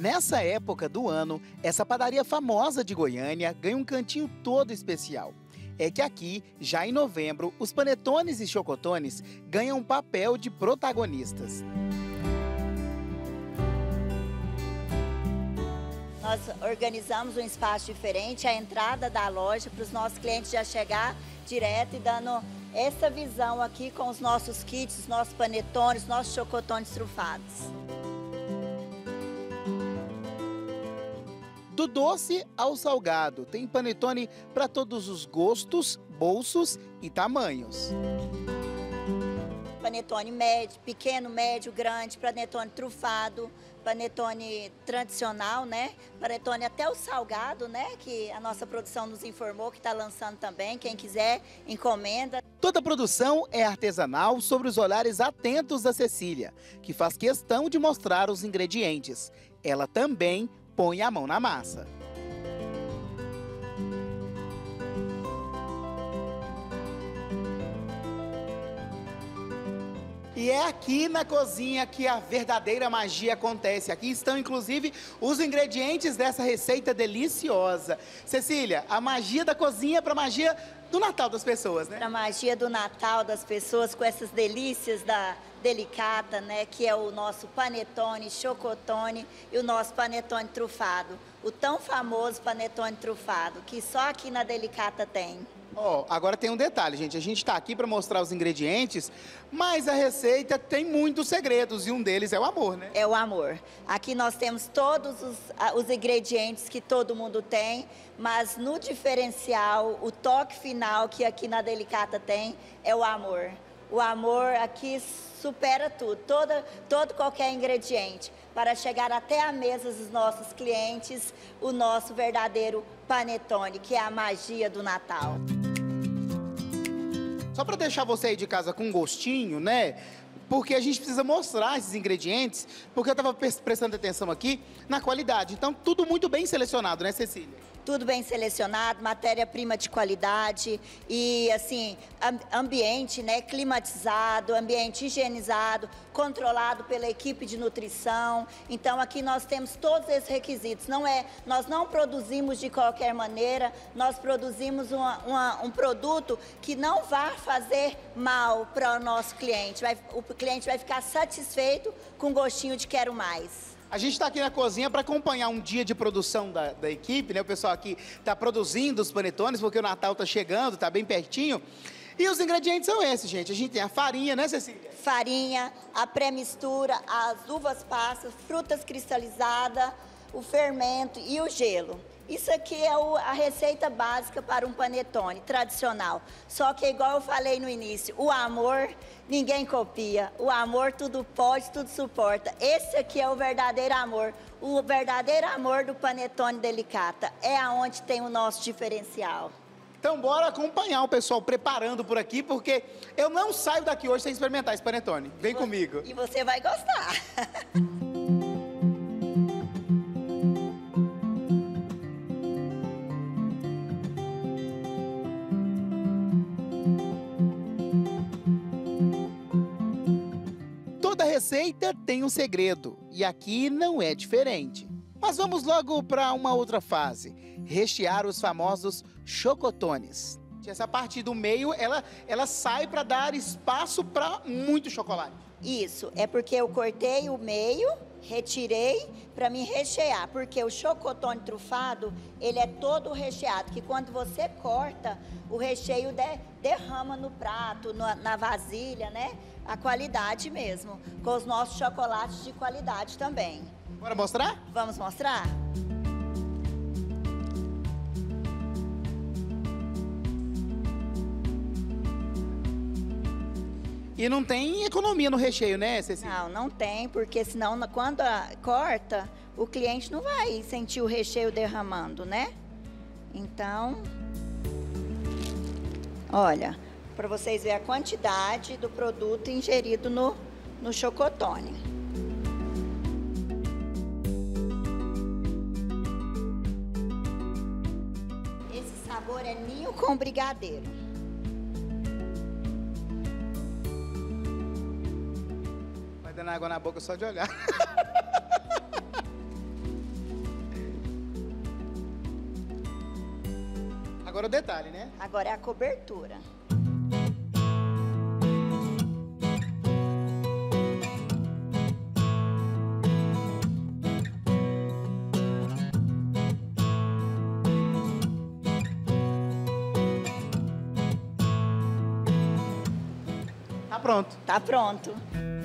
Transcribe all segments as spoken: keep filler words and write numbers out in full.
Nessa época do ano, essa padaria famosa de Goiânia ganha um cantinho todo especial. É que aqui, já em novembro, os panetones e chocotones ganham um papel de protagonistas. Nós organizamos um espaço diferente, a entrada da loja, para os nossos clientes já chegar direto e dando essa visão aqui com os nossos kits, os nossos panetones, nossos chocotones trufados. Do doce ao salgado, tem panetone para todos os gostos, bolsos e tamanhos. Panetone médio, pequeno, médio, grande, panetone trufado, panetone tradicional, né? Panetone até o salgado, né? Que a nossa produção nos informou que está lançando também. Quem quiser, encomenda. Toda a produção é artesanal sob os olhares atentos da Cecília, que faz questão de mostrar os ingredientes. Ela também põe a mão na massa. E é aqui na cozinha que a verdadeira magia acontece. Aqui estão, inclusive, os ingredientes dessa receita deliciosa. Cecília, a magia da cozinha para a magia do Natal das pessoas, né? Para a magia do Natal das pessoas, com essas delícias da Delicata, né? Que é o nosso panetone, chocotone e o nosso panetone trufado. O tão famoso panetone trufado, que só aqui na Delicata tem. Ó, oh, agora tem um detalhe, gente. A gente está aqui para mostrar os ingredientes, mas a receita tem muitos segredos e um deles é o amor, né? É o amor. Aqui nós temos todos os, os ingredientes que todo mundo tem, mas no diferencial, o toque final que aqui na Delicata tem é o amor. O amor aqui supera tudo, toda, todo qualquer ingrediente, para chegar até a mesa dos nossos clientes, o nosso verdadeiro panetone, que é a magia do Natal. Só para deixar você aí de casa com um gostinho, né? Porque a gente precisa mostrar esses ingredientes, porque eu estava prestando atenção aqui na qualidade. Então, tudo muito bem selecionado, né, Cecília? Tudo bem selecionado, matéria-prima de qualidade e, assim, ambiente, né, climatizado, ambiente higienizado, controlado pela equipe de nutrição. Então, aqui nós temos todos esses requisitos. Não é, nós não produzimos de qualquer maneira, nós produzimos uma, uma, um produto que não vai fazer mal para o nosso cliente. Vai, o cliente vai ficar satisfeito com gostinho de quero mais. A gente está aqui na cozinha para acompanhar um dia de produção da, da equipe, né? O pessoal aqui está produzindo os panetones, porque o Natal está chegando, está bem pertinho. E os ingredientes são esses, gente. A gente tem a farinha, né, Cecília? Farinha, a pré-mistura, as uvas passas, frutas cristalizadas, o fermento e o gelo. Isso aqui é o, a receita básica para um panetone tradicional. Só que, igual eu falei no início, o amor ninguém copia. O amor tudo pode, tudo suporta. Esse aqui é o verdadeiro amor. O verdadeiro amor do panetone Delicata. É aonde tem o nosso diferencial. Então, bora acompanhar o pessoal preparando por aqui, porque eu não saio daqui hoje sem experimentar esse panetone. Vem e comigo. E você vai gostar. Toda receita tem um segredo, e aqui não é diferente. Mas vamos logo para uma outra fase, rechear os famosos chocotones. Essa parte do meio, ela, ela sai para dar espaço para muito chocolate. Isso, é porque eu cortei o meio, retirei para me rechear, porque o chocotone trufado, ele é todo recheado, que quando você corta, o recheio de, derrama no prato, na, na vasilha, né? A qualidade mesmo, com os nossos chocolates de qualidade também. Bora mostrar? Vamos mostrar? E não tem economia no recheio, né, Cecília? Não, não tem, porque senão quando a, corta, o cliente não vai sentir o recheio derramando, né? Então, olha, para vocês verem a quantidade do produto ingerido no, no chocotone. Esse sabor é ninho com brigadeiro. Vai dando água na boca só de olhar. Agora o detalhe, né? Agora é a cobertura. Tá pronto. Tá pronto.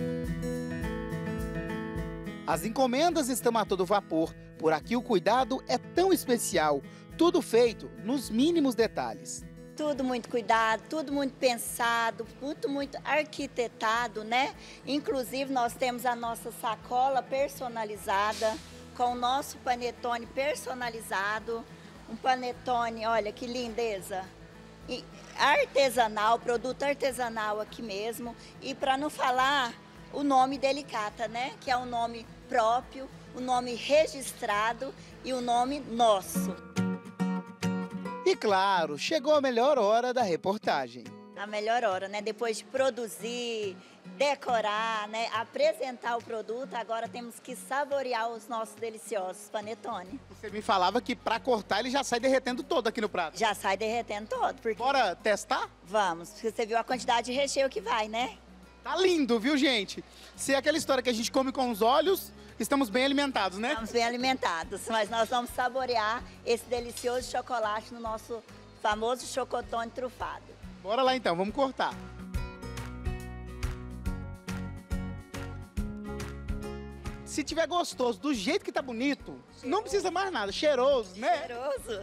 As encomendas estão a todo vapor. Por aqui o cuidado é tão especial. Tudo feito nos mínimos detalhes. Tudo muito cuidado, tudo muito pensado, tudo muito arquitetado, né? Inclusive nós temos a nossa sacola personalizada, com o nosso panetone personalizado. Um panetone, olha que lindeza. E artesanal, produto artesanal aqui mesmo. E para não falar o nome Delicata, né? Que é um nome próprio, o um nome registrado e o um nome nosso. E claro, chegou a melhor hora da reportagem. A melhor hora, né? Depois de produzir, decorar, né? Apresentar o produto, agora temos que saborear os nossos deliciosos panetone. Você me falava que para cortar ele já sai derretendo todo aqui no prato. Já sai derretendo todo. Porque... Bora testar? Vamos, porque você viu a quantidade de recheio que vai, né? Tá lindo, viu, gente? Se é aquela história que a gente come com os olhos, estamos bem alimentados, né? Estamos bem alimentados, mas nós vamos saborear esse delicioso chocolate no nosso famoso chocotone trufado. Bora lá então, vamos cortar. Se tiver gostoso, do jeito que tá bonito, cheiroso. Não precisa mais nada, cheiroso, né? Cheiroso.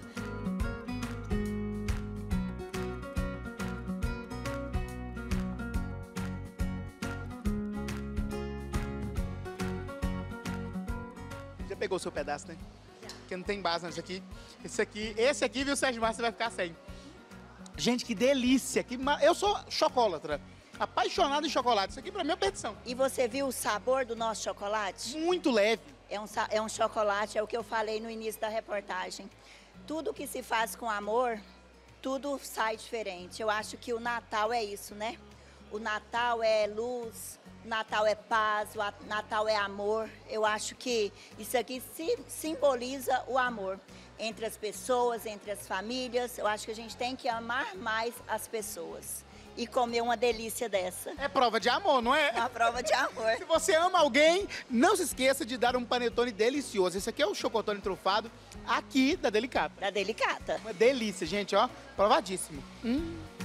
Já pegou o seu pedaço, né? Porque não tem base nesse aqui. Esse aqui, esse aqui, viu, Sérgio Márcio, você vai ficar sem. Gente, que delícia! Que ma... Eu sou chocolatra, apaixonado em chocolate. Isso aqui pra mim é perdição. E você viu o sabor do nosso chocolate? Muito leve. É um, é um chocolate, é o que eu falei no início da reportagem. Tudo que se faz com amor, tudo sai diferente. Eu acho que o Natal é isso, né? O Natal é luz, o Natal é paz, o Natal é amor. Eu acho que isso aqui se, simboliza o amor entre as pessoas, entre as famílias. Eu acho que a gente tem que amar mais as pessoas e comer uma delícia dessa. É prova de amor, não é? É uma prova de amor. Se você ama alguém, não se esqueça de dar um panetone delicioso. Esse aqui é o chocotone trufado aqui da Delicata. Da Delicata. Uma delícia, gente, ó. Provadíssimo. Hum.